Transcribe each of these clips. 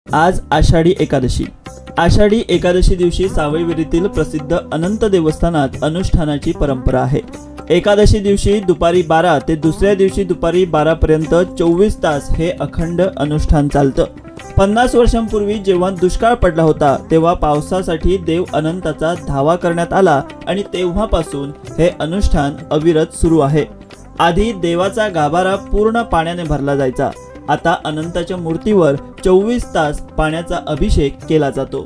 आज आषाढी एकादशी। आषाढी एकादशी दिवशी सावयवेरीतील प्रसिद्ध अनंत देवस्थानात अनुष्ठानाची परंपरा आहे। एकादशी दिवशी दुपारी 12 ते दुसऱ्या दिवशी दुपारी 12 पर्यंत 24 तास हे अखंड अनुष्ठान चालतं। 50 वर्षांपूर्वी जेव्हा दुष्काळ पडला होता तेव्हा पावसासाठी देव अनंताचा धावा करण्यात आला आणि तेव्हापासून हे अनुष्ठान अविरत सुरू आहे। आधी देवाचा गाभारा पूर्ण पाण्याने भरला जायचा, आता अनंताच्या मूर्तीवर 24 तास पाण्याचा अभिषेक केला जातो।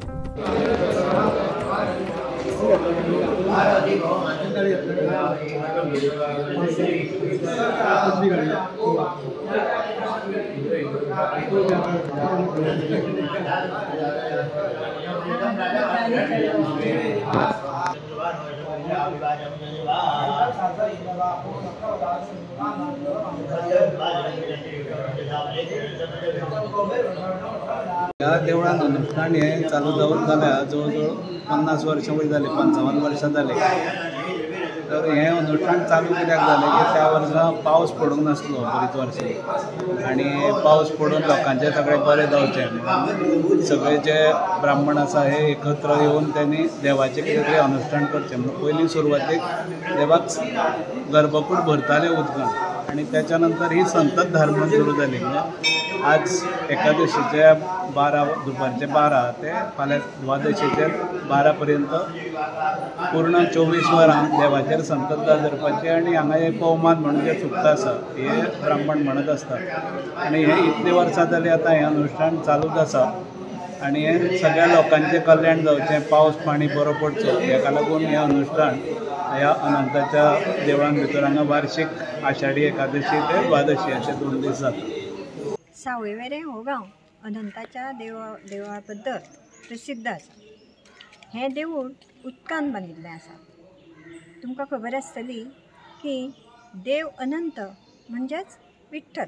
या देवळान अनुष्ठान हे चालू जाऊन जाल्यार जवळ 50 वर्सां वयर जाली, 55 वर्सां जाली। तर हे अनुष्ठान चालू कित्याक जालें की त्या वर्सा पावस पडूंक नासलो बरीच वर्सां, आनी पावस पडून लोकांचे सगळे बरें जावचें, सगळे जे ब्राह्मण आसा हे एकत्र येवन त्यांनी देवाचें कितें तरी अनुष्ठान करचें म्हणून पयलीं सुरवातेक देवाक गर्भकूट भरताले उदकान, आनी त्याच्या नंतर ही संतत धार्मण सुरू जाली। म्हणजे आज एकादशीचे 12 दुपारचे 12 ते फाल्यां द्वादशीचे 12 पर्यंत पूर्ण 24 वरां देवाचेर संततता धरपाची। आनी हांगा एक पवमान म्हणून जे सुक्त आसा हे ब्राह्मण म्हणत आसतात, आनी हे इतली वर्सां जालीं आतां हें अनुष्ठान चालूच आसा। आनी हे सगळ्या लोकांचें कल्याण जावचें, पावस पाणी बरो पडचो, हेका लागून हें अनुष्ठान ह्या अनंताच्या देवळान भितर हांगा वार्षिक आषाढी एकादशी ते द्वादशी अशे 2 दीस जाता। सावयवेरें हो गांव अनंताच्या देवळा बद्दल प्रसिद्ध आसा। हें देवूळ उदकान बांदिल्लें आसा। तुमकां खबर आसतली की देव अनंत म्हणजेच विठ्ठल।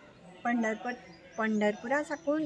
पंढरपुरा साकून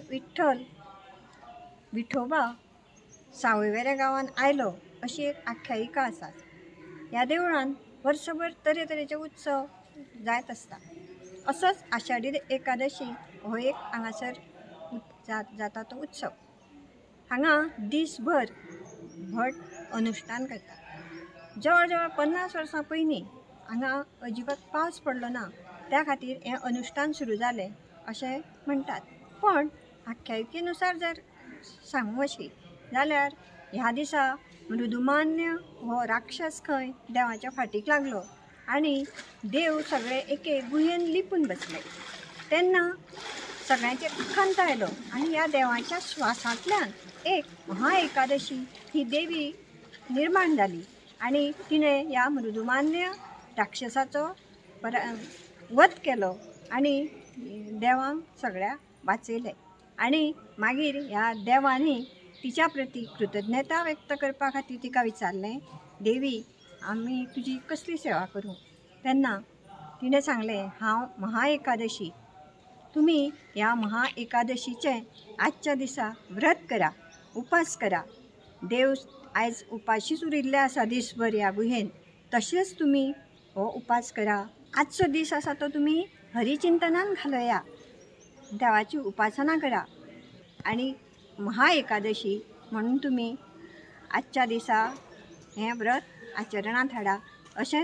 विठोबा सावयवेरें गांवांत आयलो अशी एक आख्यायिका आसा। ह्या देवळान वर्सभर तरेतरेचे उत्सव जायत आसता। असोच आषाढी एकादशी हो एक हांगासर जाता तो उत्सव। हांगा दिसभर भट अनुष्ठान करतात। जवळ जवळ 50 वर्सां पयलीं हांगा अजिबात पावस पडलो ना, त्या खातीर हें अनुष्ठान सुरू जालें अशें म्हणटात। पण आख्यायिकेनुसार जर सांगूं अशी जाल्यार ह्या दिसा मृदुमान्य हो राक्षस खंय देवाच्या फाटीक लागलो आनी देव सगळे एके गुहेन लिपून बसले। तेन्ना सगळ्यांचेर खंत आयलो आनी ह्या देवाच्या श्वासांतल्यान एक महा एकादशी ही देवी निर्माण जाली आनी तिणें ह्या मृदुमान्य राक्षसाचो वध केलो आनी देवांक सगळ्या वाचयलें। आनी मागीर ह्या देवानी तिच्या प्रती कृतज्ञता व्यक्त करपा खातीर तिका विचारलें, देवी आमी तुजी कसली सेवा करूं? तेन्ना तिणें सांगलें, हांव महा एकादशी, तुमी ह्या महा एकादशीचें आजच्या दिसा व्रत करा, उपास करा। देव आयज उपाशीच उरिल्ले आसा दिसभर ह्या गुहेन, तशेंच तुमी हो उपास करा। आजचो दीस आसा तो तुमी हरिचिंतनान घालया, देवाची उपासना करा आनी महा एकादशी म्हणून तुमी आजच्या दिसा हें व्रत आचरणांत हाडा। अशें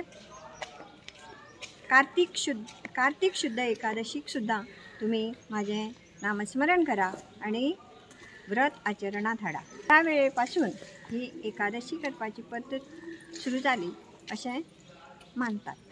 कार्तिक शुद्ध एकादशीक सुद्दां तुमी म्हाजें नामस्मरण करा आनी व्रत आचरणांत हाडा। त्या वेळे पासून ही एकादशी करपाची पद्दत सुरू जाली अशें मानतात।